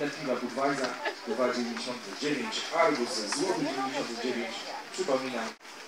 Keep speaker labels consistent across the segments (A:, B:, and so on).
A: inne piwa Budweiser, Budweiser 99, Argus, Złoty 99, przypominam.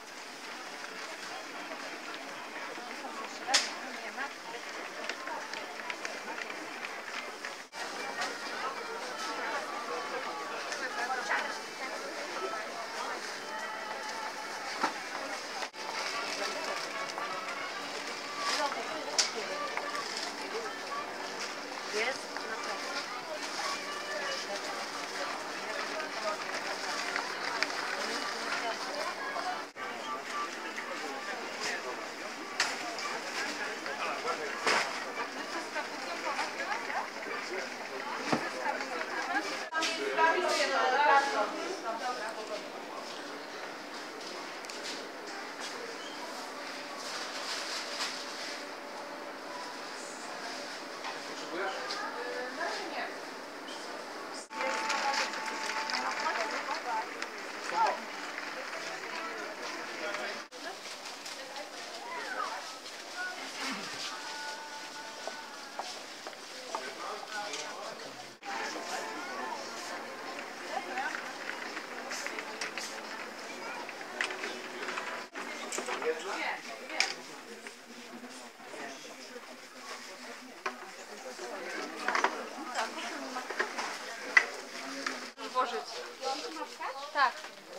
B: Tak.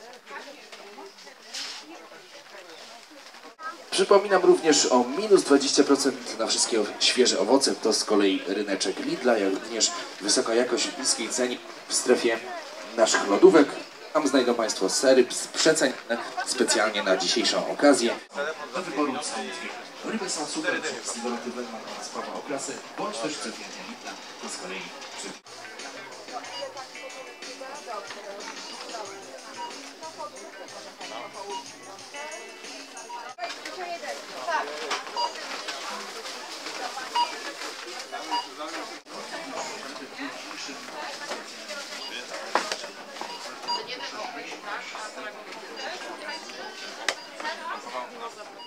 C: Przypominam również o minus 20% na wszystkie świeże owoce. To z kolei ryneczek Lidla, jak również wysoka jakość w niskiej cenie w strefie naszych lodówek. Tam znajdą Państwo sery przecenione specjalnie na dzisiejszą okazję. Do wyboru są dwie. Ryby są super, z Doroty Wellman oraz Pawła Oklasy, bądź też cegnienia Lidla. To z kolei
B: To nie